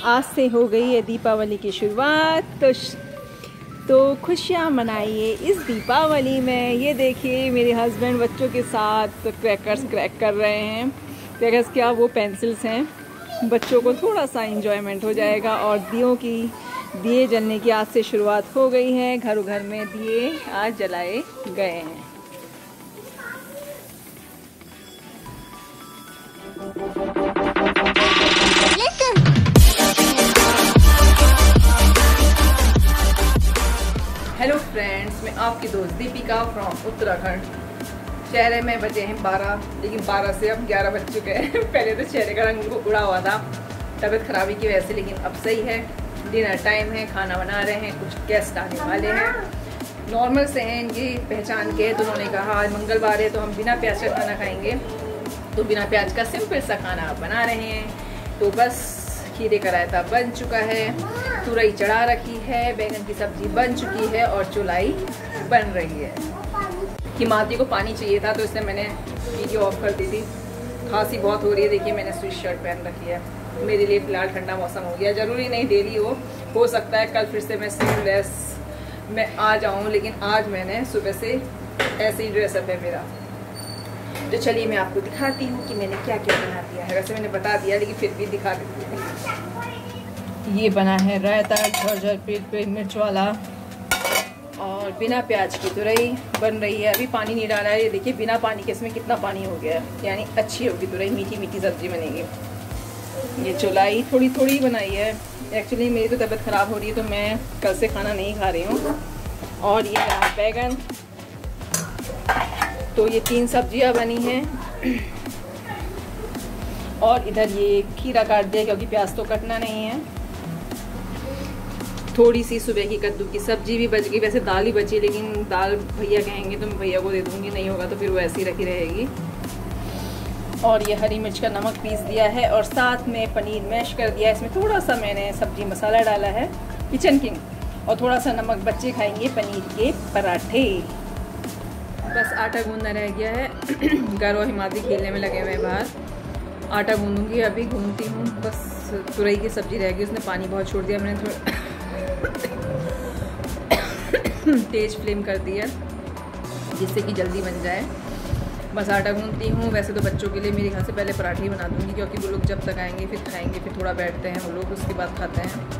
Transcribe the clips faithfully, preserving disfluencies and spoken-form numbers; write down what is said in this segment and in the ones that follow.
आज से हो गई है दीपावली की शुरुआत, तो तो खुशियाँ मनाइए इस दीपावली में। ये देखिए मेरे हस्बैंड बच्चों के साथ क्रैकर्स क्रैक कर रहे हैं। क्रैकर्स क्या, वो पेंसिल्स हैं। बच्चों को थोड़ा सा इंजॉयमेंट हो जाएगा। और दियों की दिए जलने की आज से शुरुआत हो गई है। घर घर में दिए आज जलाए गए हैं। हेलो फ्रेंड्स, मैं आपकी दोस्त दीपिका फ्रॉम उत्तराखंड। चेहरे में बजे हैं बारह, लेकिन बारह से अब ग्यारह बज चुके हैं। पहले तो चेहरे का रंग उड़ा हुआ था तबीयत खराबी की वजह से, लेकिन अब सही है। डिनर टाइम है, खाना बना रहे हैं, कुछ गेस्ट आने वाले हैं। नॉर्मल से हैं, ये पहचान के। तो उन्होंने कहा आज मंगलवार है तो हम बिना प्याज का खाना खाएंगे, तो बिना प्याज का सिंपल सा खाना बना रहे हैं। तो बस खीरे का रायता बन चुका है, तुरई चढ़ा रखी है, बैंगन की सब्जी बन चुकी है और चुलाई बन रही है। हिमाती को पानी चाहिए था तो इसलिए मैंने वीडियो ऑफ कर दी थी। खांसी बहुत हो रही है, देखिए मैंने स्विच शर्ट पहन रखी है। मेरे लिए फ़िलहाल ठंडा मौसम हो गया, ज़रूरी नहीं डेली हो हो सकता है कल फिर से मैं सेम ड्रेस में आ जाऊँ, लेकिन आज मैंने सुबह से ऐसे ही ड्रेसअप है मेरा। तो चलिए मैं आपको दिखाती हूँ कि मैंने क्या क्या बना दिया है। वैसे मैंने बता दिया लेकिन फिर भी दिखा देती हूँ। ये बना है रायता झरझर पेट पे मिर्च वाला, और बिना प्याज की तुरई बन रही है। अभी पानी नहीं डाला है, ये देखिए बिना पानी के इसमें कितना पानी हो गया है, यानी अच्छी होगी तुरई, मीठी मीठी सब्जी बनेगी। ये चुलाई थोड़ी थोड़ी बनाई है। एक्चुअली मेरी तो तबीयत ख़राब हो रही है तो मैं कल से खाना नहीं खा रही हूँ। और ये बना बैगन। तो ये तीन सब्जियां बनी हैं। और इधर ये खीरा काट दिया क्योंकि प्याज तो कटना नहीं है। थोड़ी सी सुबह की कद्दू की सब्जी भी बच गई। वैसे दाल ही बची, लेकिन दाल भैया कहेंगे तो मैं भैया को दे दूँगी, नहीं होगा तो फिर वो ऐसी रखी रहेगी। और ये हरी मिर्च का नमक पीस दिया है और साथ में पनीर मैश कर दिया है। इसमें थोड़ा सा मैंने सब्जी मसाला डाला है, किचन किंग, और थोड़ा सा नमक। बच्चे खाएंगे पनीर के पराठे। बस आटा गूंदना रह गया है। गौरव और हिमाती खेलने में लगे हुए हैं बाहर। आटा गूंदूंगी अभी, गूंदती हूँ। बस तुरई की सब्जी रह गई, उसने पानी बहुत छोड़ दिया। मैंने थोड़ा तेज फ्लेम कर दिया जिससे कि जल्दी बन जाए। बस आटा गूंदती हूँ। वैसे तो बच्चों के लिए मेरे घर से पहले पराठे ही बना दूँगी, क्योंकि वो लोग जब तक आएंगे फिर खाएंगे, फिर थोड़ा बैठते हैं वो लोग, उसके बाद खाते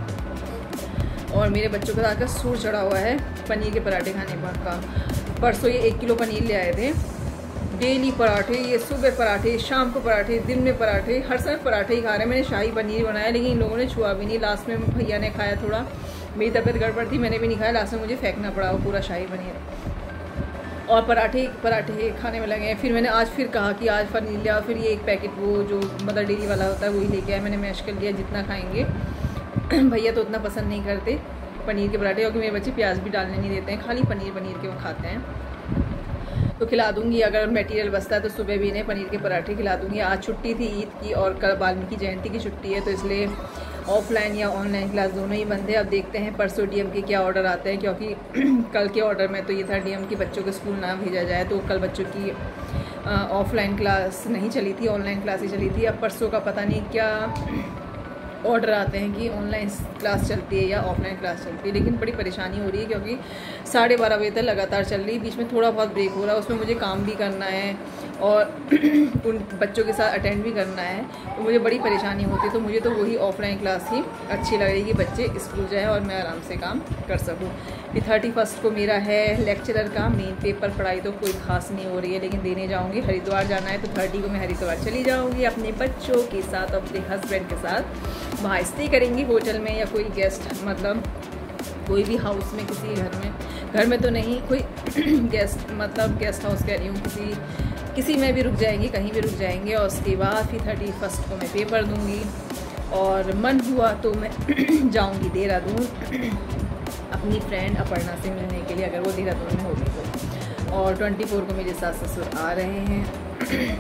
हैं। और मेरे बच्चों का आकर सूर चढ़ा हुआ है पनीर के पराठे खाने पर का। परसों ये एक किलो पनीर ले आए थे। डेली पराठे, ये सुबह पराठे, शाम को पराठे, दिन में पराठे, हर समय पराठे ही खा रहे हैं। मैंने शाही पनीर बनाया लेकिन इन लोगों ने छुआ भी नहीं। लास्ट में भैया ने खाया, थोड़ा मेरी तबीयत गड़बड़ थी, मैंने भी नहीं खाया। लास्ट में मुझे फेंकना पड़ा वो पूरा शाही पनीर। और पराठे पराठे खाने में लगे हैं। फिर मैंने आज फिर कहा कि आज पनीर लिया। फिर ये एक पैकेट वो जो मदर डेयरी वाला होता है वही लेके आया। मैंने मैश कर लिया जितना खाएँगे। भैया तो उतना पसंद नहीं करते पनीर के पराठे, क्योंकि मेरे बच्चे प्याज भी डालने नहीं देते हैं, खाली पनीर पनीर के वो खाते हैं। तो खिला दूंगी, अगर मटेरियल बचता है तो सुबह भी इन्हें पनीर के पराठे खिला दूंगी। आज छुट्टी थी ईद की और कल वाल्मीकि जयंती की छुट्टी है, तो इसलिए ऑफलाइन या ऑनलाइन क्लास दोनों ही बंद है। अब देखते हैं परसों डीएम के क्या ऑर्डर आते हैं, क्योंकि कल के ऑर्डर में तो ये था डीएम की बच्चों के स्कूल ना भेजा जाए। तो कल बच्चों की ऑफलाइन क्लास नहीं चली थी, ऑनलाइन क्लास ही चली थी। अब परसों का पता नहीं क्या ऑर्डर आते हैं कि ऑनलाइन क्लास चलती है या ऑफलाइन क्लास चलती है। लेकिन बड़ी परेशानी हो रही है क्योंकि साढ़े बारह बजे तक लगातार चल रही है, बीच में थोड़ा बहुत ब्रेक हो रहा है, उसमें मुझे काम भी करना है और उन बच्चों के साथ अटेंड भी करना है, तो मुझे बड़ी परेशानी होती है। तो मुझे तो वही ऑफलाइन क्लास ही अच्छी लग रही है कि बच्चे स्कूल जाएँ और मैं आराम से काम कर सकूँ। फिर थर्टी फर्स्ट को मेरा है लेक्चरर का मेन पेपर। पढ़ाई तो कोई खास नहीं हो रही है, लेकिन देने जाऊँगी। हरिद्वार जाना है तो थर्टी को मैं हरिद्वार चली जाऊँगी अपने बच्चों के साथ, अपने हस्बैंड के साथ। वहाँ स्टे करेंगी होटल में या कोई गेस्ट, मतलब कोई भी हाउस में, किसी घर में, घर में तो नहीं, कोई गेस्ट मतलब गेस्ट हाउस कह रही हूँ, किसी किसी में भी रुक जाएंगी, कहीं भी रुक जाएंगे। और उसके बाद फिर थर्टी फर्स्ट को मैं पेपर दूँगी। और मन हुआ तो मैं जाऊँगी देहरादून अपनी फ्रेंड अपर्णा से मिलने के लिए, अगर वो देहरादून में होगी तो। और ट्वेंटी फोर को मेरे सास ससुर आ रहे हैं।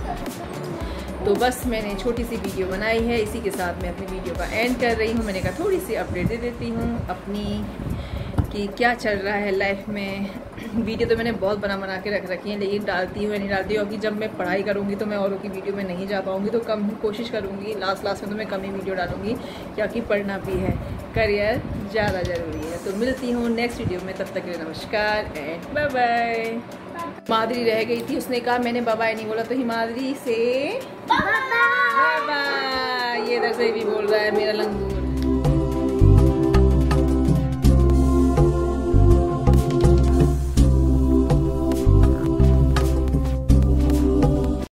तो बस मैंने छोटी सी वीडियो बनाई है, इसी के साथ मैं अपनी वीडियो का एंड कर रही हूँ। मैंने कहा थोड़ी सी अपडेट दे देती हूँ अपनी कि क्या चल रहा है लाइफ में। वीडियो तो मैंने बहुत बना बना के रख रखी है, लेकिन डालती हूँ नहीं डालती हूँ, क्योंकि जब मैं पढ़ाई करूँगी तो मैं औरों की वीडियो में नहीं जा पाऊँगी, तो कम कोशिश करूँगी। लास्ट लास्ट में तो मैं कम ही वीडियो डालूँगी, क्योंकि पढ़ना भी है, करियर ज़्यादा ज़रूरी है। तो मिलती हूँ नेक्स्ट वीडियो में, तब तक के लिए नमस्कार एंड बाय बाय। माधुरी रह गई थी, उसने कहा मैंने बाय बाय नहीं बोला, तो हिमाद्री से बाय बाय। ये इधर से भी बोल रहा है मेरा लंगू।